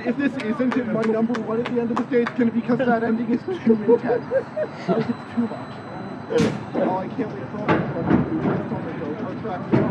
if this isn't my number one at the end of the day, it's going to be because that ending is too intense. Like, it's too much. Oh, I can't wait for all the fun to do this on the GoPro track.